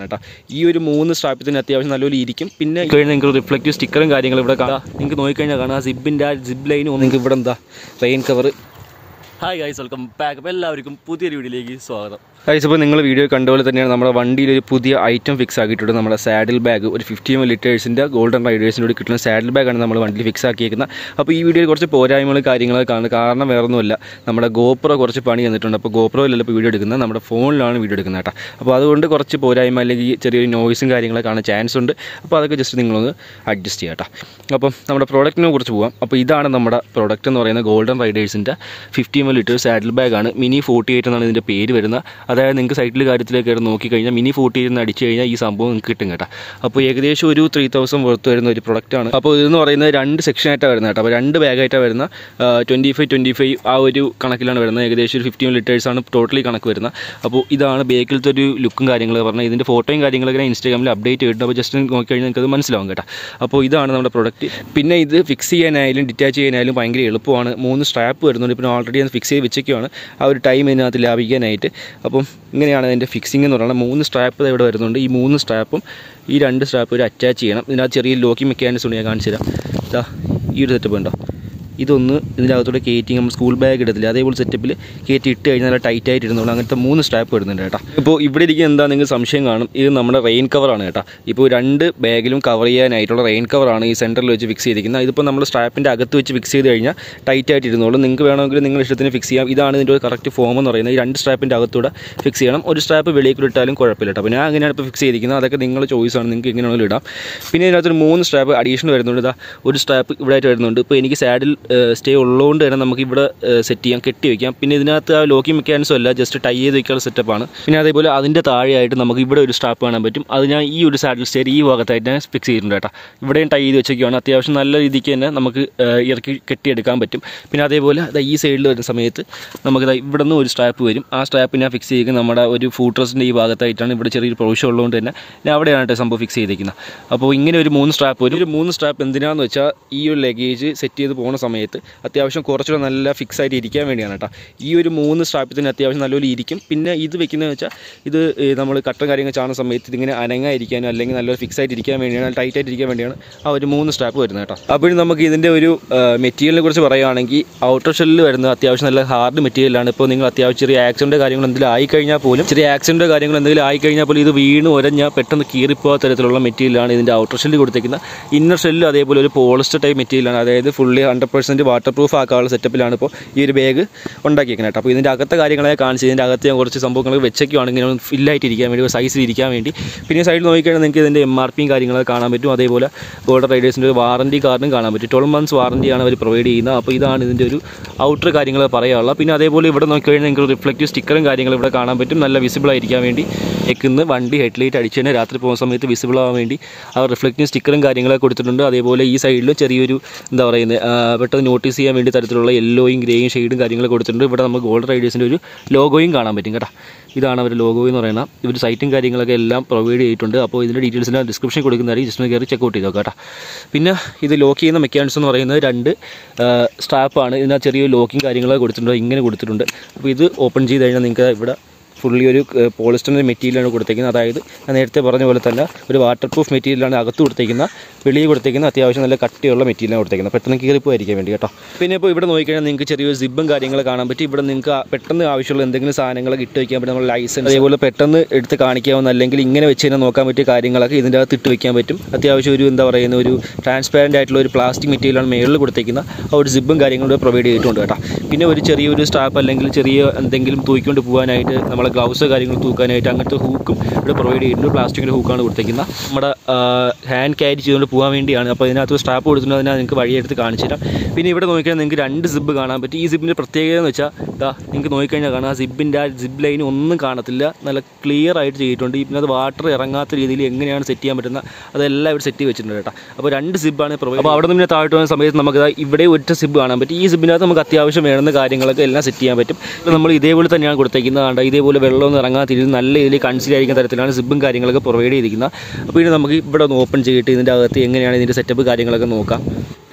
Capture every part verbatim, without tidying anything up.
കേട്ടോ. ഈ ഒരു മൂന്ന് സ്ട്രാപ്പിന് അത്യാവശ്യം നല്ലപോലെ ഇരിക്കും. പിന്നെ കഴിഞ്ഞാൽ നിങ്ങൾക്ക് റിഫ്ലക്റ്റീവ് സ്റ്റിക്കറും കാര്യങ്ങളും ഇവിടെ കാണാം. നിങ്ങൾക്ക് നോക്കിക്കഴിഞ്ഞാൽ കാണാം സിബിൻ്റെ ആ സിബ് ലൈനും നിങ്ങൾക്ക് ഇവിടെ എന്താ rain cover. Hi guys, welcome back. അപ്പോൾ എല്ലാവർക്കും പുതിയൊരു വീഡിയോയിലേക്ക് സ്വാഗതം. ഗൈസ്, ഇപ്പോൾ നിങ്ങൾ വീഡിയോ കണ്ടപോലെ തന്നെയാണ് നമ്മുടെ വണ്ടിയിൽ ഒരു പുതിയ ഐറ്റം ഫിക്സ് ആക്കിയിട്ടുണ്ട്. നമ്മുടെ സാഡിൽ ബാഗ്, ഒരു ഫിഫ്റ്റി ലിറ്റേഴ്സിൻ്റെ ഗോൾഡൻ റൈഡേഴ്സിനോട് കിട്ടുന്ന സാഡിൽ ബാഗാണ് നമ്മൾ വണ്ടിയിൽ ഫിക്സ് ആക്കിയിരിക്കുന്നത്. അപ്പോൾ ഈ വീഡിയോയിൽ കുറച്ച് പോരായ്മകൾ കാര്യങ്ങളൊക്കെ കാണുന്നത്. കാരണം വേറൊന്നുമില്ല, നമ്മുടെ ഗോപ്രോ കുറച്ച് പണി തന്നിട്ടുണ്ട്. അപ്പോൾ ഗോപ്രോയിലല്ല ഇപ്പോൾ വീഡിയോ എടുക്കുന്നത്, നമ്മുടെ ഫോണിലാണ് വീഡിയോ എടുക്കുന്നത് കേട്ടോ. അപ്പോൾ അതുകൊണ്ട് കുറച്ച് പോരായ്മ അല്ലെങ്കിൽ ചെറിയൊരു നോയ്സും കാര്യങ്ങളൊക്കെ കാണാൻ ചാൻസ് ഉണ്ട്. അപ്പോൾ അതൊക്കെ ജസ്റ്റ് നിങ്ങളൊന്ന് അഡ്ജസ്റ്റ് ചെയ്യാം കേട്ടോ. അപ്പം നമ്മുടെ പ്രോഡക്റ്റിനെ കുറിച്ച് പോകാം. അപ്പോൾ ഇതാണ് നമ്മുടെ പ്രോഡക്റ്റ് എന്ന് പറയുന്നത് ഗോൾഡൻ റൈഡേഴ്സിൻ്റെ fifty M L litre saddle ബാഗാണ്. മിനി ഫോർട്ടി എയ്റ്റ് എന്നാണ് ഇതിൻ്റെ പേര് വരുന്നത്. അതായത് നിങ്ങൾക്ക് സൈറ്റിൽ കാര്യത്തിലേക്ക് കയറി നോക്കിക്കഴിഞ്ഞാൽ മിനി ഫോർട്ടി എയ്റ്റ് അടിച്ച് കഴിഞ്ഞാൽ ഈ സംഭവം നിങ്ങൾക്ക് കിട്ടും കേട്ടോ. അപ്പോൾ ഏകദേശം ഒരു ത്രീ തൗസൻഡ് വർത്ത് വരുന്ന ഒരു പ്രൊഡക്റ്റാണ്. അപ്പോൾ ഇതെന്ന് പറയുന്നത് രണ്ട് സെക്ഷനായിട്ടാണ് വരുന്നത് കേട്ടോ. അപ്പോൾ രണ്ട് ബാഗായിട്ടാണ് വരുന്ന ട്വൻറ്റി ഫൈവ് ട്വൻറ്റി ഫൈവ് ആ ഒരു കണക്കിലാണ് വരുന്നത്. ഏകദേശം ഒരു ഫിഫ്റ്റീൻ ലിറ്റേഴ്സാണ് ടോട്ടലി കണക്ക് വരുന്നത്. അപ്പോൾ ഇതാണ് ബേക്കിലത്തെ ഒരു ലുക്കും കാര്യങ്ങളൊക്കെ പറഞ്ഞാൽ ഇതിൻ്റെ ഫോട്ടോയും കാര്യങ്ങളൊക്കെ ഇൻസ്റ്റാഗ്രാമിൽ അപ്ഡേറ്റ് ചെയ്തിട്ടുണ്ട്. അപ്പോൾ ജസ്റ്റ് നോക്കിക്കഴിഞ്ഞാൽ നിങ്ങൾക്കത് മനസ്സിലാവും കേട്ടോ. അപ്പോൾ ഇതാണ് നമ്മുടെ പ്രൊഡക്റ്റ്. പിന്നെ ഇത് ഫിക്സ് ചെയ്യാനായാലും ഡിറ്റാച്ച് ചെയ്യാനായാലും ഭയങ്കര എളുപ്പമാണ്. മൂന്ന് സ്ട്രാപ്പ് വരുന്നുണ്ട്. ഇപ്പോൾ ഓൾറെഡി ഞാൻ ഫിക്സ് ചെയ്ത് വെച്ചൊക്കെയാണ് ആ ഒരു ടൈം ഇതിനകത്ത് ലാഭിക്കാനായിട്ട്. അപ്പം ഇങ്ങനെയാണ് അതിൻ്റെ ഫിക്സിംഗ് എന്ന് പറയുന്നത്. മൂന്ന് സ്ട്രാപ്പ് ഇവിടെ വരുന്നുണ്ട്. ഈ മൂന്ന് സ്ട്രാപ്പും ഈ രണ്ട് സ്ട്രാപ്പ് ഒരു അറ്റാച്ച് ചെയ്യണം. ഇതിനകത്ത് ചെറിയ ലോക്കിംഗ് മെക്കാനിസം ഉണ്ട്, ഞാൻ കാണിച്ചു തരാം. ഇതാ ഈ ഒരു സെറ്റപ്പ് ഉണ്ടോ, ഇതൊന്ന് ഇതിൻ്റെ അകത്തോടെ കയറ്റി നമ്മൾ സ്കൂൾ ബാഗ് ഇടത്തില്ല അതേപോലെ സെറ്റപ്പിൽ കയറ്റി ഇട്ട് കഴിഞ്ഞാൽ നല്ല ടൈറ്റ് ആയിട്ട് ഇരുന്നുള്ളൂ. അങ്ങനത്തെ മൂന്ന് സ്ട്രാപ്പ് വരുന്നുണ്ട് കേട്ടോ. ഇപ്പോൾ ഇവിടെ ഇരിക്കുക എന്താ നിങ്ങൾക്ക് സംശയം കാണും, ഇത് നമ്മുടെ റെയിൻ കവറാണ് കേട്ടോ. ഇപ്പോൾ രണ്ട് ബാഗിലും കവർ ചെയ്യാനായിട്ടുള്ള റെയിൻ കവറാണ് ഈ സെൻറ്ററിൽ വെച്ച് ഫിക്സ് ചെയ്തിരിക്കുന്നത്. ഇതിപ്പോൾ നമ്മൾ സ്ട്രാപ്പിൻ്റെ അകത്ത് വെച്ച് ഫിക്സ് ചെയ്ത് കഴിഞ്ഞാൽ ടൈറ്റ് ആയിട്ട് ഇരുന്നുള്ളൂ. നിങ്ങൾക്ക് വേണമെങ്കിൽ നിങ്ങൾ ഇഷ്ടത്തിന് ഫിക്സ് ചെയ്യാം. ഇതാണ് ഇതിൻ്റെ ഒരു കറക്റ്റ് ഫോം എന്ന് പറയുന്നത്. ഈ രണ്ട് സ്ട്രാപ്പിൻ്റെ അകത്തൂടെ ഫിക്സ് ചെയ്യണം. ഒരു സ്ട്രാപ്പ് വെളിയിൽ ഇട്ടാലും കുഴപ്പമില്ല കേട്ടോ. അപ്പോൾ ഞാൻ അങ്ങനെയാണ് ഇപ്പോൾ ഫിക്സ് ചെയ്തിരിക്കുന്നത്. അതൊക്കെ നിങ്ങളുടെ ചോയ്സാണ്, നിങ്ങൾക്ക് എങ്ങനെയാണെങ്കിലും ഇടാം. പിന്നെ ഇതിനകത്തൊരു മൂന്ന് സ്ട്രാപ്പ് അഡീഷണൽ വരുന്നുണ്ട്. ഇതാ ഒരു സ്ട്രാപ്പ് ഇവിടെ ആയിട്ട് വരുന്നുണ്ട്. ഇപ്പോൾ എനിക്ക് സാഡിൽ സ്റ്റേ ഉള്ളൂ കൊണ്ട് തന്നെ നമുക്ക് ഇവിടെ സെറ്റ് ചെയ്യാം, കെട്ടി വയ്ക്കാം. പിന്നെ ഇതിനകത്ത് ആ ലോക്കിംഗ് മെക്കാനിസം അല്ല, ജസ്റ്റ് ടൈ ചെയ്ത് വയ്ക്കാനുള്ള സെറ്റപ്പാണ്. പിന്നെ അതേപോലെ അതിൻ്റെ താഴെയായിട്ട് നമുക്ക് ഇവിടെ ഒരു സ്ട്രാപ്പ് കാണാൻ പറ്റും. അത് ഞാൻ ഈ ഒരു സാഡിൽ സ്റ്റെയർ ഈ ഭാഗത്തായിട്ട് ഞാൻ ഫിക്സ് ചെയ്തിട്ടുണ്ട് കേട്ടോ. ഇവിടെയും ടൈ ചെയ്ത് വെച്ചൊക്കെയാണ്. അത്യാവശ്യം നല്ല രീതിക്ക് തന്നെ നമുക്ക് ഇറക്കി കെട്ടിയെടുക്കാൻ പറ്റും. പിന്നെ അതേപോലെ ഈ സൈഡിൽ വരുന്ന സമയത്ത് നമുക്ക് ഇവിടെ നിന്ന് ഒരു സ്ട്രാപ്പ് വരും. ആ സ്ട്രാപ്പ് ഞാൻ ഫിക്സ് ചെയ്ത് നമ്മുടെ ഒരു ഫൂട്രസിൻ്റെ ഈ ഭാഗത്തായിട്ടാണ്. ഇവിടെ ചെറിയൊരു പ്രൊവിഷൻ ഉള്ളതുകൊണ്ട് തന്നെ ഞാൻ അവിടെയാണ് സംഭവം ഫിക്സ് ചെയ്തിരിക്കുന്നത്. അപ്പോൾ ഇങ്ങനെ ഒരു മൂന്ന് സ്ട്രാപ്പ് വരും. ഒരു മൂന്ന് സ്ട്രാപ്പ് എന്തിനാന്ന് വെച്ചാൽ ഈ ഒരു ലഗേജ് സെറ്റ് ചെയ്ത് പോകുന്ന സമയത്ത് അത്യാവശ്യം കുറച്ചുകൂടെ നല്ല ഫിക്സ് ആയിട്ട് ഇരിക്കാൻ വേണ്ടിയാണ് കേട്ടോ. ഈ ഒരു മൂന്ന് സ്ട്രാപ്പത്തിന് അത്യാവശ്യം നല്ലപോലെ ഇരിക്കും. പിന്നെ ഇത് വെക്കുന്നതെന്ന് വെച്ചാൽ ഇത് നമ്മൾ കട്ടൻ കാര്യങ്ങൾ ചാടുന്ന സമയത്ത് ഇതിങ്ങനെ അനങ്ങാതിരിക്കാനോ അല്ലെങ്കിൽ നല്ലൊരു ഫിക്സ് ആയിട്ട് ഇരിക്കാൻ വേണ്ടിയാണ്, ടൈറ്റ് ആയിട്ട് ഇരിക്കാൻ വേണ്ടിയാണ് ആ ഒരു മൂന്ന് സ്ട്രാപ്പ് വരുന്നത് കേട്ടോ. അപ്പോഴും നമുക്ക് ഇതിൻ്റെ ഒരു മെറ്റീരിയലിനെ കുറിച്ച് പറയുകയാണെങ്കിൽ ഔട്ടർ ഷെല്ലിൽ വരുന്നത് അത്യാവശ്യം നല്ല ഹാർഡ് മെറ്റീരിയലാണ്. ഇപ്പോൾ നിങ്ങൾ അത്യാവശ്യം ചെറിയ ആക്സിഡൻറ്റ് കാര്യങ്ങൾ എന്തെങ്കിലും ആയിക്കഴിഞ്ഞാൽ പോലും ചെറിയ ആക്സിഡൻറ്റ് കാര്യങ്ങൾ എന്തെങ്കിലും ആയിക്കഴിഞ്ഞാൽ പോലും ഇത് വീണ് ഉരഞ്ഞാൽ പെട്ടെന്ന് കീറിപ്പോകാത്ത തരത്തിലുള്ള മെറ്റീരിയലാണ് ഇതിൻ്റെ ഔട്ടർ ഷെല്ലിൽ കൊടുത്തേക്കുന്നത്. ഇന്നർ ഷെല്ല് അതേപോലെ ഒരു പോളിസ്റ്റർ ടൈപ്പ് മെറ്റീരിയലാണ്. അതായത് fully hundred percent waterproof ആക്കാനുള്ള സെറ്റപ്പിലാണ് ഇപ്പോൾ ഈ ഒരു ബാഗ് ഉണ്ടാക്കിയേക്കുന്നത് കേട്ടോ. അപ്പോൾ ഇതിൻ്റെ അകത്തെ കാര്യങ്ങളെ കാണിച്ച് ഇതിൻ്റെ അകത്ത് ഞാൻ കുറച്ച് സംഭവങ്ങൾ വെച്ചൊക്കെയാണെങ്കിൽ ഫില്ലായിട്ടിരിക്കാൻ വേണ്ടി, സൈസിൽ ഇരിക്കാൻ വേണ്ടി. പിന്നെ സൈഡിൽ നോക്കിക്കഴിഞ്ഞാൽ നിങ്ങൾക്ക് ഇതിൻ്റെ എം ആർ പിയും കാര്യങ്ങളൊക്കെ കാണാൻ പറ്റും. അതേപോലെ ഗോൾഡൻ റൈഡേഴ്സിൻ്റെ ഒരു വാറൻറ്റി കാർഡും കാണാൻ പറ്റും. ട്വൽവ് മന്ത്സ് വാറൻറ്റിയാണ് അവർ പ്രൊവൈഡ് ചെയ്യുന്നത്. അപ്പോൾ ഇതാണ് ഇതിൻ്റെ ഒരു ഔട്ടർ കാര്യങ്ങൾ പറയാനുള്ളത്. പിന്നെ അതേപോലെ ഇവിടെ നോക്കിക്കഴിഞ്ഞാൽ നിങ്ങൾക്ക് റിഫ്ലക്റ്റീവ് സ്റ്റിക്കറും കാര്യങ്ങളും ഇവിടെ കാണാൻ പറ്റും. നല്ല വിസിബിൾ ആയിരിക്കാൻ വേണ്ടി എക്കുന്ന വണ്ടി ഹെഡ്ലൈറ്റ് അടിച്ച് തന്നെ രാത്രി പോകുന്ന സമയത്ത് വിസിബിൾ ആവാൻ വേണ്ടി ആ റിഫ്ലക്റ്റീവ് സ്റ്റിക്കറും കാര്യങ്ങളൊക്കെ കൊടുത്തിട്ടുണ്ട്. അതേപോലെ ഈ സൈഡിലും ചെറിയൊരു എന്താ പറയുന്നത് പെട്ടെന്ന് നോട്ടീസ് ചെയ്യാൻ വേണ്ടി തരത്തിലുള്ള യെല്ലോയും ഗ്രേയും ഷെയ്ഡും കാര്യങ്ങൾ കൊടുത്തിട്ടുണ്ട്. ഇവിടെ നമുക്ക് ഗോൾഡൻ റൈഡേഴ്സിൻ്റെ ഒരു ലോഗോയും കാണാൻ പറ്റും കേട്ടോ. ഇതാണ് അവർ ലോഗോ എന്ന് പറയുന്നത്. ഇവർ സൈറ്റും കാര്യങ്ങളൊക്കെ എല്ലാം പ്രൊവൈഡ് ചെയ്തിട്ടുണ്ട്. അപ്പോൾ ഇതിൻ്റെ ഡീറ്റെയിൽസിന് ഡിസ്ക്രിപ്ഷൻ കൊടുക്കുന്നതായിരിക്കും, ജസ്റ്റ് കയറി ചെക്കൗട്ട് ചെയ്ത് നോക്കാം കേട്ടോ. പിന്നെ ഇത് ലോക്ക് ചെയ്യുന്ന മെക്കാനിസം എന്ന് പറയുന്നത് രണ്ട് സ്ട്രാപ്പാണ്. ഇതിനകത്ത് ചെറിയ ലോക്കിങ് കാര്യങ്ങളൊക്കെ കൊടുത്തിട്ടുണ്ട്, ഇങ്ങനെ കൊടുത്തിട്ടുണ്ട്. അപ്പോൾ ഇത് ഓപ്പൺ ചെയ്ത് കഴിഞ്ഞാൽ നിങ്ങൾക്ക് ഇവിടെ ഫുള്ളി ഒരു പോളിസ്റ്ററിൻ്റെ മെറ്റീരിയലാണ് കൊടുത്തേക്കുന്നത്. അതായത് ഞാൻ നേരത്തെ പറഞ്ഞ പോലെ തന്നെ ഒരു വാട്ടർ പ്രൂഫ് മെറ്റീരിയലാണ് അകത്ത് കൊടുത്തേക്കുന്നത്. വെളിയിൽ കൊടുത്തേക്കുന്നത് അത്യാവശ്യം നല്ല കട്ടിയുള്ള മെറ്റീരിയലാണ് കൊടുത്തേക്കുന്നത്, പെട്ടെന്ന് കീറിപ്പോയിരിക്കാൻ വേണ്ടി കേട്ടോ. പിന്നെ ഇപ്പോൾ ഇവിടെ നോക്കിക്കഴിഞ്ഞാൽ നിങ്ങൾക്ക് ചെറിയൊരു സിബും കാര്യങ്ങൾ കാണാൻ പറ്റും. ഇവിടെ നിങ്ങൾക്ക് പെട്ടെന്ന് ആവശ്യമുള്ള എന്തെങ്കിലും സാധനങ്ങളൊക്കെ ഇട്ട് വയ്ക്കാൻ പറ്റും. നമ്മൾ ലൈസൻസ് അതേപോലെ പെട്ടെന്ന് എടുത്ത് കാണിക്കാവുന്ന അല്ലെങ്കിൽ ഇങ്ങനെ വെച്ച് കഴിഞ്ഞാൽ നോക്കാൻ പറ്റിയ കാര്യങ്ങളൊക്കെ ഇതിൻ്റെ അകത്ത് ഇട്ട് വയ്ക്കാൻ പറ്റും. അത്യാവശ്യം ഒരു എന്താ പറയുന്ന ഒരു ട്രാൻസ്പാരൻ്റ് ആയിട്ടുള്ള ഒരു പ്ലാസ്റ്റിക് മെറ്റീരിയലാണ് മേളിൽ കൊടുത്തേക്കുന്നത്. ആ ഒരു സിബും കാര്യങ്ങളും പ്രൊവൈഡ് ചെയ്തിട്ടുണ്ട് കേട്ടോ. പിന്നെ ഒരു ചെറിയൊരു സ്ട്രാപ്പ് അല്ലെങ്കിൽ ചെറിയ എന്തെങ്കിലും തൂക്കിക്കൊണ്ട് പോകാനായിട്ട് നമ്മളെ ഗ്ലൗസ് കാര്യങ്ങൾ തൂക്കാനായിട്ട് അങ്ങനത്തെ ഹൂക്കും ഇവിടെ പ്രൊവൈഡ് ചെയ്തിട്ടുണ്ട്. പ്ലാസ്റ്റിക്കിൻ്റെ ഹൂക്കാണ് കൊടുത്തേക്കുന്നത്. നമ്മുടെ ഹാൻഡ് ക്യാരി ചെയ്തുകൊണ്ട് പോകാൻ വേണ്ടിയാണ്. അപ്പോൾ ഇതിനകത്ത് സ്ട്രാപ്പ് കൊടുത്തിട്ടുണ്ട്, അതിനാ നിങ്ങൾക്ക് വഴിയെടുത്ത് കാണിച്ചു തരാം. പിന്നെ ഇവിടെ നോക്കിയാൽ നിങ്ങൾക്ക് രണ്ട് സിബ് കാണാൻ പറ്റും. ഈ സിബിൻ്റെ പ്രത്യേകത എന്ന് വെച്ചാൽ ഇതാ നിങ്ങൾക്ക് നോക്കിക്കഴിഞ്ഞാൽ കാണാം, ആ സിബിൻ്റെ ആ സിബ് ലൈൻ ഒന്നും കാണത്തില്ല, നല്ല ക്ലിയർ ആയിട്ട് ചെയ്തിട്ടുണ്ട്. പിന്നെ അത് വാട്ടർ ഇറങ്ങാത്ത രീതിയിൽ എങ്ങനെയാണ് സെറ്റ് ചെയ്യാൻ പറ്റുന്നത് അതെല്ലാം ഇവിടെ സെറ്റ് ചെയ്ത് വെച്ചിട്ടുണ്ട് കേട്ടോ. അപ്പോൾ രണ്ട് സിബാണ് പ്രൊവൈഡ്. അപ്പോൾ അവിടെ നിന്ന് താഴോട്ട് വരുന്ന സമയത്ത് നമുക്ക് ഇവിടെ ഒറ്റ സിബ് കാണാൻ പറ്റും. ഈ സിബിനകത്ത് നമുക്ക് അത്യാവശ്യം വേണ്ടുന്ന കാര്യങ്ങളൊക്കെ എല്ലാം സെറ്റ് ചെയ്യാൻ പറ്റും. നമ്മൾ ഇതേപോലെ തന്നെയാണ് കൊടുത്തേക്കുന്നത്. ഇതേപോലെ വെള്ളമൊന്നും ഇറങ്ങാത്ത രീതിയിൽ നല്ല രീതിയിൽ കൺസീൽ ആയിരിക്കുന്ന തരത്തിലാണ് സിബും കാര്യങ്ങളൊക്കെ പ്രൊവൈഡ് ചെയ്തിരിക്കുന്നത്. അപ്പോൾ ഇനി നമുക്ക് ഇവിടെ ഒന്ന് ഓപ്പൺ ചെയ്തിട്ട് ഇതിൻ്റെ അകത്ത് എങ്ങനെയാണ് ഇതിൻ്റെ സെറ്റപ്പ് കാര്യങ്ങളൊക്കെ നോക്കാം.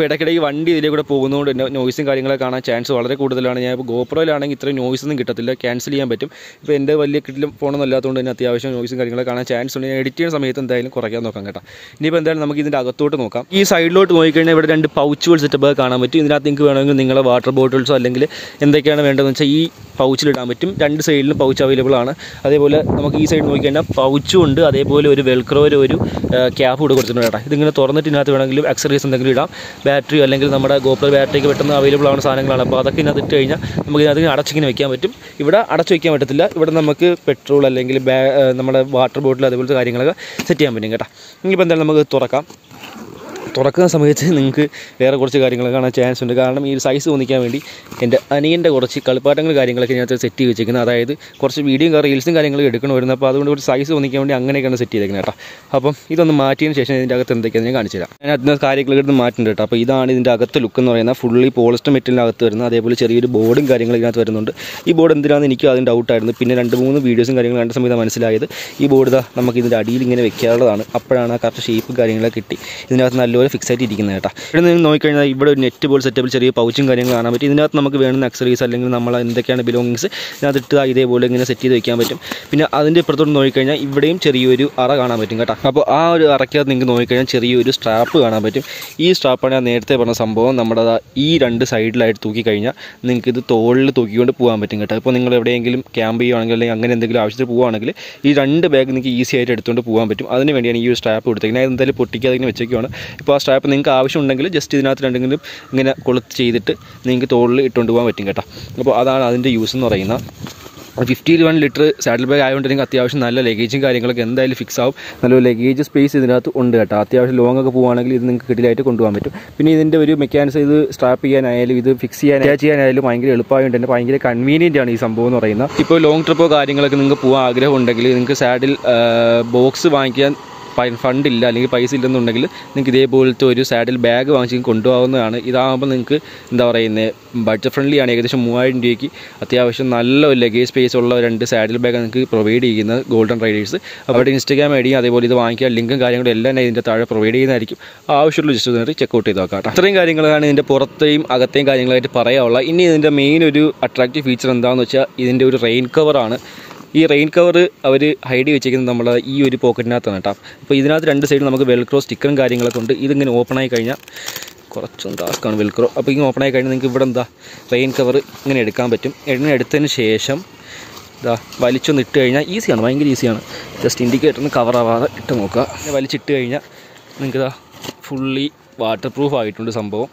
അപ്പോൾ ഇടയ്ക്കിടയ്ക്ക് വണ്ടി ഇതിലേ കൂടെ പോകുന്നതുകൊണ്ട് തന്നെ നോയ്സും കാര്യങ്ങളൊക്കെ കാണാൻ ചാൻസ് വളരെ കൂടുതലാണ്. ഞാൻ ഇപ്പോൾ ഗോപ്രോയിലാണെങ്കിൽ ഇത്രയും നോയ്സ് ഒന്നും കിട്ടത്തില്ല, ക്യാൻസൽ ചെയ്യാൻ പറ്റും. ഇപ്പോൾ എൻ്റെ വലിയ കിട്ടിലും ഫോണൊന്നും അല്ലാത്തതുകൊണ്ട് തന്നെ അത്യാവശ്യം നോയ്സും കാര്യങ്ങളൊക്കെ കാണാൻ ചാൻസ് ഉണ്ട്. ഞാൻ എഡിറ്റ് ചെയ്യുന്ന സമയത്ത് എന്തായാലും കുറയ്ക്കാൻ നോക്കാം കേട്ടോ. ഇനിയിപ്പോൾ എന്തായാലും നമുക്ക് ഇതിൻ്റെ അകത്തോട്ട് നോക്കാം. ഈ സൈഡിലോട്ട് നോക്കിക്കഴിഞ്ഞാൽ ഇവിടെ രണ്ട് പൗച്ചുകൾ സെറ്റപ്പ് കാണാൻ പറ്റും. ഇതിനകത്ത് നിങ്ങൾക്ക് വേണമെങ്കിൽ നിങ്ങളെ വാട്ടർ ബോട്ടിൽസോ അല്ലെങ്കിൽ എന്തൊക്കെയാണ് വേണ്ടതെന്ന് വെച്ചാൽ ഈ പൗച്ചിലിടാൻ പറ്റും. രണ്ട് സൈഡിലും പൗച്ച് അവൈലബിൾ ആണ്. അതേപോലെ നമുക്ക് ഈ സൈഡ് നോക്കിക്കഴിഞ്ഞാൽ പൗച്ചും ഉണ്ട്, അതേപോലെ ഒരു വെൽക്രോയിൽ ഒരു ക്യാപ്പ് കൂടെ കൊടുത്തിട്ടുണ്ട് കേട്ടോ. ഇതിങ്ങനെ തുറന്നിട്ട് ഇതിനകത്ത് വേണമെങ്കിലും അക്സറീസ് എന്തെങ്കിലും ഇടാം. ബാറ്ററി അല്ലെങ്കിൽ നമ്മുടെ ഗോപ്രോ ബാറ്ററിക്ക് പെട്ടെന്ന് അവൈലബിൾ ആവുന്ന സാധനങ്ങളാണ്. അപ്പോൾ അതൊക്കെ ഇതിനകത്ത് ഇട്ട് കഴിഞ്ഞാൽ നമുക്ക് ഇതിനകത്ത് അടച്ചിങ്ങനെ വെക്കാൻ പറ്റും. ഇവിടെ അടച്ചു വയ്ക്കാൻ പറ്റത്തില്ല. ഇവിടെ നമുക്ക് പെട്രോൾ അല്ലെങ്കിൽ ബാ നമ്മുടെ വാട്ടർ ബോട്ടിൽ അതേപോലത്തെ കാര്യങ്ങളൊക്കെ സെറ്റ് ചെയ്യാൻ പറ്റും കേട്ടോ. ഇനിയിപ്പോൾ എന്തായാലും നമുക്ക് തുറക്കാം. തുറക്കുന്ന സമയത്ത് നിങ്ങൾക്ക് വേറെ കുറച്ച് കാര്യങ്ങൾ കാണാൻ ചാൻസ് ഉണ്ട്. കാരണം ഈ സൈസ് തോന്നിക്കാൻ വേണ്ടി എൻ്റെ അനിയൻ്റെ കുറച്ച് കളിപ്പാട്ടങ്ങൾ കാര്യങ്ങളൊക്കെ ഇതിനകത്ത് സെറ്റ് ചെയ്ത് വെച്ചിരിക്കുന്നത്. അതായത് കുറച്ച് വീഡിയോയും റീൽസും കാര്യങ്ങളും എടുക്കണം വരുന്നത്. അപ്പോൾ അതുകൊണ്ട് ഒരു സൈസ് തോന്നിക്കാൻ വേണ്ടി അങ്ങനെയൊക്കെയാണ് സെറ്റ് ചെയ്തേക്കുന്നത് കേട്ടോ. അപ്പം ഇതൊന്ന് മാറ്റിയതിന് ശേഷം ഇതിൻ്റെ അകത്ത് എന്തൊക്കെയാണ് ഞാൻ കാണിച്ചു തരാം. ഞാൻ അതിൻ്റെ കാര്യങ്ങളൊക്കെ എടുത്ത് മാറ്റുന്നുണ്ട് കേട്ടോ. അപ്പോൾ ഇതാണ് ഇതിൻ്റെ അകത്ത് ലുക്ക് എന്ന് പറയുന്നത്. ഫുള്ളി പോളിസ്റ്റർ മെറ്റീരിയലിനകത്ത് വരുന്നത്. അതേപോലെ ചെറിയൊരു ബോർഡും കാര്യങ്ങളും ഇതിനകത്ത് വരുന്നുണ്ട്. ഈ ബോർഡ് എന്തിനാണെന്ന് എനിക്ക് അതിന് ഡൗട്ടായിരുന്നു. പിന്നെ രണ്ട് മൂന്ന് വീഡിയോസും കാര്യങ്ങളും കണ്ട സമയത്ത് മനസ്സിലായത് ഈ ബോർഡ് ഇതാ നമുക്ക് ഇതിൻ്റെ അടിയിൽ ഇങ്ങനെ വെക്കാനുള്ളതാണ്. അപ്പോഴാണ് ആ കറക്റ്റ് ഷേപ്പും കാര്യങ്ങളൊക്കെ കിട്ടി ഇതിനകത്ത് നല്ലപോലെ ഫിക്സ് ആയിട്ട് ഇരിക്കുന്നത് കേട്ടോ. ഇവിടെ നിന്ന് നോക്കിക്കഴിഞ്ഞാൽ ഇവിടെ ഒരു നെറ്റ് ബോൾ സെറ്റപ്പിൽ ചെറിയ പൗച്ചും കാര്യങ്ങൾ കാണാൻ പറ്റും. ഇതിനകത്ത് നമുക്ക് വേണമെന്ന അക്സറീസ് അല്ലെങ്കിൽ നമ്മൾ എന്തൊക്കെയാണ് ബിലോങ്ങിങ്സ് ഇതിനകത്ത് ഇട്ട് ഇതേപോലെ ഇങ്ങനെ സെറ്റ് ചെയ്ത് വയ്ക്കാൻ പറ്റും. പിന്നെ അതിൻ്റെ ഇപ്പുറത്തോട്ട് നോക്കിക്കഴിഞ്ഞാൽ ഇവിടെയും ചെറിയൊരു അറ കാണാൻ പറ്റും കേട്ടോ. അപ്പോൾ ആ ഒരു അറയ്ക്കകത്ത് നിങ്ങൾക്ക് നോക്കിക്കഴിഞ്ഞാൽ ചെറിയൊരു സ്ട്രാപ്പ് കാണാൻ പറ്റും. ഈ സ്ട്രാപ്പാണ് ഞാൻ നേരത്തെ പറഞ്ഞ സംഭവം. നമ്മുടെ ഈ രണ്ട് സൈഡിലായിട്ട് തൂക്കിക്കഴിഞ്ഞാൽ നിങ്ങൾക്ക് ഇത് തോളിൽ തൂക്കിക്കൊണ്ട് പോകാൻ പറ്റും കേട്ടോ. ഇപ്പോൾ നിങ്ങൾ എവിടെയെങ്കിലും ക്യാമ്പ് ചെയ്യുകയാണെങ്കിൽ അല്ലെങ്കിൽ അങ്ങനെ എന്തെങ്കിലും ആവശ്യത്തിൽ പോകുകയാണെങ്കിൽ ഈ രണ്ട് ബാഗ് നിങ്ങൾക്ക് ഈസി ആയിട്ട് എടുത്തുകൊണ്ട് പോകാൻ പറ്റും. അതിന് വേണ്ടിയാണ് ഈ ഒരു സ്ട്രാപ്പ് കൊടുത്തേക്കുന്നത്. ഞാൻ എന്തായാലും പൊട്ടിക്കാതെ ഇങ്ങനെ വെച്ചേക്കുവാണ്. ഇപ്പോൾ ആ സ്ട്രാപ്പ് നിങ്ങൾക്ക് ആവശ്യമുണ്ടെങ്കിൽ ജസ്റ്റ് ഇതിനകത്ത് രണ്ടെങ്കിലും ഇങ്ങനെ കൊളുത്ത് ചെയ്തിട്ട് നിങ്ങൾക്ക് തോളിൽ ഇട്ടുകൊണ്ട് പോകാൻ പറ്റും കേട്ടോ. അപ്പോൾ അതാണ് അതിൻ്റെ യൂസ് എന്ന് പറയുന്നത്. Fifty one litre saddle bag ആയതുകൊണ്ട് നിങ്ങൾക്ക് അത്യാവശ്യം നല്ല ലഗേജും കാര്യങ്ങളൊക്കെ എന്തായാലും ഫിക്സ് ആവും. നല്ല ലഗേജ് സ്പേസ് ഇതിനകത്ത് ഉണ്ട് കേട്ടോ. അത്യാവശ്യം ലോങ് ഒക്കെ പോകുകയാണെങ്കിൽ ഇത് നിങ്ങൾക്ക് കിടിലായിട്ട് കൊണ്ടുപോകാൻ പറ്റും. പിന്നെ ഇതിൻ്റെ ഒരു മെക്കാനിസം ഇത് സ്ട്രാപ്പ് ചെയ്യാനായാലും ഇത് ഫിക്സ് ചെയ്യാൻ അറ്റാച്ച് ചെയ്യാനായാലും ഭയങ്കര എളുപ്പമായതുകൊണ്ട് തന്നെ ഭയങ്കര കൺവീനിയൻ്റ് ആണ് ഈ സംഭവം എന്ന് പറയുന്നത്. ഇപ്പോൾ ലോങ് ട്രിപ്പോ കാര്യങ്ങളൊക്കെ നിങ്ങൾക്ക് പോകാൻ ആഗ്രഹം ഉണ്ടെങ്കിൽ നിങ്ങൾക്ക് സാഡിൽ ബോക്സ് വാങ്ങിക്കാൻ ഫണ്ടില്ല അല്ലെങ്കിൽ പൈസ ഇല്ലെന്നുണ്ടെങ്കിൽ നിങ്ങൾക്ക് ഇതേപോലത്തെ ഒരു സാഡിൽ ബാഗ് വാങ്ങിച്ച് കൊണ്ടുപോകാവുന്നതാണ്. ഇതാകുമ്പോൾ നിങ്ങൾക്ക് എന്താ പറയുന്നത് ബഡ്ജറ്റ് ഫ്രണ്ട്ലി ആണ്. ഏകദേശം മൂവായിരം രൂപയ്ക്ക് അത്യാവശ്യം നല്ല ഒരു ലഗേജ് സ്പേസ് ഉള്ള രണ്ട് സാഡിൽ ബാഗ് നിങ്ങൾക്ക് പ്രൊവൈഡ് ചെയ്യുന്നത് ഗോൾഡൻ റൈഡേഴ്സ്. അവിടെ ഇൻസ്റ്റാഗ്രാം ഐ ഡിയും അതേപോലെ ഇത് വാങ്ങിക്കാൻ ലിങ്കും കാര്യങ്ങളും എല്ലാം ഇതിൻ്റെ താഴെ പ്രൊവൈഡ് ചെയ്യുന്നതായിരിക്കും. ആവശ്യമുള്ള ജസ്റ്റ് നേരിട്ട് ചെക്കൗട്ട് ചെയ്ത് നോക്കാം. അത്രയും കാര്യങ്ങളാണ് ഇതിൻ്റെ പുറത്തെയും അകത്തെയും കാര്യങ്ങളായിട്ട് പറയാനുള്ളത്. ഇനി ഇതിൻ്റെ മെയിൻ ഒരു അട്രാക്റ്റീവ് ഫീച്ചർ എന്താണെന്ന് വെച്ചാൽ ഇതിൻ്റെ ഒരു റെയിൻ കവറാണ്. ഈ റെയിൻ കവർ അവർ ഹൈഡ് വെച്ചിരിക്കുന്നത് നമ്മൾ ഈ ഒരു പോക്കറ്റിനകത്താണ് കേട്ടോ. അപ്പോൾ ഇതിനകത്ത് രണ്ട് സൈഡിൽ നമുക്ക് വെൽക്രോ സ്റ്റിക്കറും കാര്യങ്ങളൊക്കെ ഉണ്ട്. ഇതിങ്ങനെ ഓപ്പൺ ആയി കഴിഞ്ഞാൽ കുറച്ചും ടാസ്ക്കാണ് വെൽക്രോ. അപ്പോൾ ഇങ്ങനെ ഓപ്പൺ ആയി കഴിഞ്ഞാൽ നിങ്ങൾക്ക് ഇവിടെ എന്താ റെയിൻ കവർ ഇങ്ങനെ എടുക്കാൻ പറ്റും. എണ്ണ എടുത്തതിന് ശേഷം ഇതാ വലിച്ചൊന്ന് ഇട്ട് കഴിഞ്ഞാൽ ഈസിയാണ്, ഭയങ്കര ഈസിയാണ്. ജസ്റ്റ് ഇൻഡിക്കേറ്ററിന് കവറാവാതെ ഇട്ട് നോക്കുക. പിന്നെ വലിച്ചിട്ട് കഴിഞ്ഞാൽ നിങ്ങൾക്ക് ഇതാ ഫുള്ളി വാട്ടർ പ്രൂഫ് ആയിട്ടുണ്ട് സംഭവം.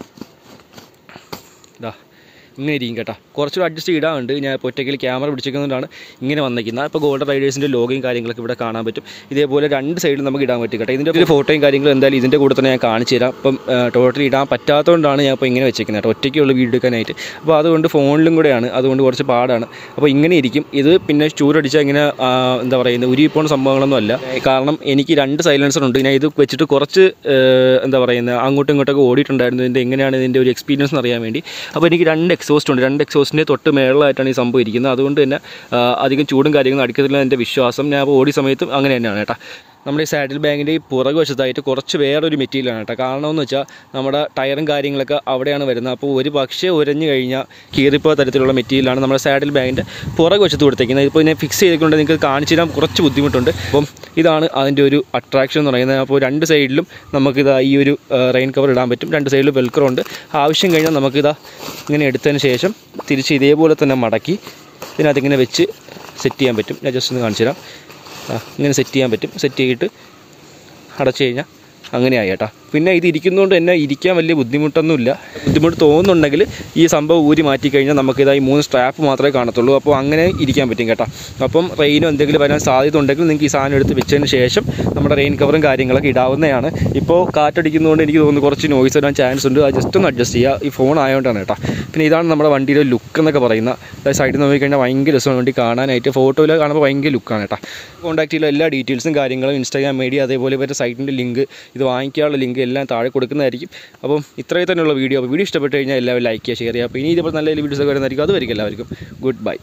ഇതാ ഇങ്ങനെ ഇരിക്കും കേട്ടോ. കുറച്ചുകൂടെ അഡ്ജസ്റ്റ് ഇടാറുണ്ട്. ഞാൻ ഇപ്പോൾ ഒറ്റയ്ക്ക് ക്യാമറ പിടിച്ചിരിക്കുന്നതുകൊണ്ടാണ് ഇങ്ങനെ വന്നിരിക്കുന്നത്. അപ്പോൾ ഗോൾഡൻ റൈഡേഴ്സിൻ്റെ ലോഗോയും കാര്യങ്ങളൊക്കെ ഇവിടെ കാണാൻ പറ്റും. ഇതേപോലെ രണ്ട് സൈഡിൽ നമുക്ക് ഇടാൻ പറ്റും കേട്ടോ. ഇതിൻ്റെ ഒരു ഫോട്ടോയും കാര്യങ്ങളും എന്തായാലും ഇതിൻ്റെ കൂടെ തന്നെ ഞാൻ കാണിച്ചു തരാം. അപ്പം ടോട്ടലി ഇടാൻ പറ്റാത്തതുകൊണ്ടാണ് ഞാൻ ഇപ്പോൾ ഇങ്ങനെ വെച്ചിരിക്കുന്നത് കേട്ടോ, ഒറ്റയ്ക്കുള്ള വീഡിയോ എടുക്കാനായിട്ട്. അപ്പോൾ അതുകൊണ്ട് ഫോണിലും കൂടെയാണ്, അതുകൊണ്ട് കുറച്ച് പാടാണ്. അപ്പോൾ ഇങ്ങനെ ഇരിക്കും ഇത്. പിന്നെ ചൂരടിച്ചാൽ ഇങ്ങനെ എന്താ പറയുന്നത് ഉരുവിപ്പോണ സംഭവങ്ങളൊന്നും അല്ല. കാരണം എനിക്ക് രണ്ട് സൈലൻസർ ഉണ്ട്. ഞാൻ ഇത് വെച്ചിട്ട് കുറച്ച് എന്താ പറയുന്നത് അങ്ങോട്ടും ഇങ്ങോട്ടൊക്കെ ഓടിയിട്ടുണ്ടായിരുന്നു. ഇതിൻ്റെ എങ്ങനെയാണ് ഇതിൻ്റെ ഒരു എക്സ്പീരിയൻസ് എന്ന് അറിയാൻ വേണ്ടി. അപ്പോൾ എനിക്ക് രണ്ട് എക്സോസ്റ്റ് ഉണ്ട്. രണ്ട് എക്സോസ്റ്റിൻ്റെ തൊട്ട് മേളിലായിട്ടാണ് ഈ സംഭവം ഇരിക്കുന്നത്. അതുകൊണ്ട് തന്നെ അധികം ചൂടും കാര്യങ്ങളും അടിക്കത്തില്ല എൻ്റെ വിശ്വാസം. ഞാൻ അപ്പോൾ ഓടിയ സമയത്തും അങ്ങനെ തന്നെയാണ് കേട്ടോ. നമ്മുടെ ഈ സാഡിൽ ബാഗിൻ്റെ ഈ പുറകു വശത്തായിട്ട് കുറച്ച് വേറൊരു മെറ്റീരിയലാണ് കേട്ടോ. കാരണമെന്ന് വെച്ചാൽ നമ്മുടെ ടയറും കാര്യങ്ങളൊക്കെ അവിടെയാണ് വരുന്നത്. അപ്പോൾ ഒരു പക്ഷേ ഉരഞ്ഞു കഴിഞ്ഞാൽ കീറിപ്പോ തരത്തിലുള്ള മെറ്റീരിയലാണ് നമ്മുടെ സാഡിൽ ബാഗിൻ്റെ പുറകു വശത്ത് കൊടുത്തേക്കുന്നത്. ഇപ്പോൾ ഇതിനെ ഫിക്സ് ചെയ്തുകൊണ്ട് നിങ്ങൾക്ക് കാണിച്ചു തരാൻ കുറച്ച് ബുദ്ധിമുട്ടുണ്ട്. അപ്പം ഇതാണ് അതിൻ്റെ ഒരു അട്രാക്ഷൻ എന്ന് പറയുന്നത്. അപ്പോൾ രണ്ട് സൈഡിലും നമുക്കിതാ ഈ ഒരു റെയിൻ കവർ ഇടാൻ പറ്റും. രണ്ട് സൈഡിലും വെൽക്രോ ഉണ്ട്. ആവശ്യം കഴിഞ്ഞാൽ നമുക്കിതാ ഇങ്ങനെ എടുത്തതിന് ശേഷം തിരിച്ച് ഇതേപോലെ തന്നെ മടക്കി ഇതിനകത്ത് ഇങ്ങനെ വെച്ച് സെറ്റ് ചെയ്യാൻ പറ്റും. ഞാൻ ജസ്റ്റ് ഒന്ന് കാണിച്ചു തരാം. ഇങ്ങനെ സെറ്റ് ചെയ്യാൻ പറ്റും. സെറ്റ് ചെയ്തിട്ട് അടച്ചു കഴിഞ്ഞാൽ അങ്ങനെയായി കേട്ടോ. പിന്നെ ഇത് ഇരിക്കുന്നതുകൊണ്ട് തന്നെ ഇരിക്കാൻ വലിയ ബുദ്ധിമുട്ടൊന്നുമില്ല. ബുദ്ധിമുട്ട് തോന്നുന്നുണ്ടെങ്കിൽ ഈ സംഭവം ഊരി മാറ്റിക്കഴിഞ്ഞാൽ നമുക്കിതായി മൂന്ന് സ്ട്രാപ്പ് മാത്രമേ കാണത്തുള്ളൂ. അപ്പോൾ അങ്ങനെ ഇരിക്കാൻ പറ്റും കേട്ടോ. അപ്പം റെയിനോ എന്തെങ്കിലും വരാൻ സാധ്യത ഉണ്ടെങ്കിൽ നിങ്ങൾക്ക് ഈ സാധനം എടുത്ത് വെച്ചതിന് ശേഷം നമ്മുടെ റെയിൻ കവറും കാര്യങ്ങളൊക്കെ ഇടാവുന്നതാണ്. ഇപ്പോൾ കാറ്റടിക്കുന്നതുകൊണ്ട് എനിക്ക് തോന്നുന്നു കുറച്ച് നോയ്സ് വരാൻ ചാൻസ് ഉണ്ട്. അത് ജസ്റ്റ് ഒന്ന് അഡ്ജസ്റ്റ് ചെയ്യുക. ഈ ഫോൺ ആയതുകൊണ്ടാണ് കേട്ടോ. പിന്നെ ഇതാണ് നമ്മുടെ വണ്ടിയുടെ ലുക്ക് എന്നൊക്കെ പറയുന്നത്. സൈഡിൽ നോക്കിക്കഴിഞ്ഞാൽ ഭയങ്കര രസമാണ് വണ്ടി കാണാനായിട്ട്. ഫോട്ടോയിൽ കാണുമ്പോൾ ഭയങ്കര ലുക്കാണ് കേട്ടോ. കോൺടാക്ട് ചെയ്യുന്ന എല്ലാ ഡീറ്റെയിൽസും കാര്യങ്ങളും ഇൻസ്റ്റാഗ്രാം ഐ ഡി അതേപോലെ ഇവരുടെ സൈറ്റിൻ്റെ ലിങ്ക് ഇത് വാങ്ങിക്കാനുള്ള ലിങ്ക് എല്ലാം താഴെ കൊടുക്കുന്നതായിരിക്കും. അപ്പം ഇത്രയും തന്നെയുള്ള വീഡിയോ. അപ്പോൾ വീഡിയോ ഇഷ്ടപ്പെട്ട് കഴിഞ്ഞാൽ എല്ലാവരും ലൈക്ക് ചെയ്യുക, ഷെയർ ചെയ്യുക. അപ്പോൾ ഇനി ഇതുപോലെ നല്ല വീഡിയോസ് ഒക്കെ വരുന്നതായിരിക്കും. അതുവരെയും എല്ലാവർക്കും ഗുഡ് ബൈ.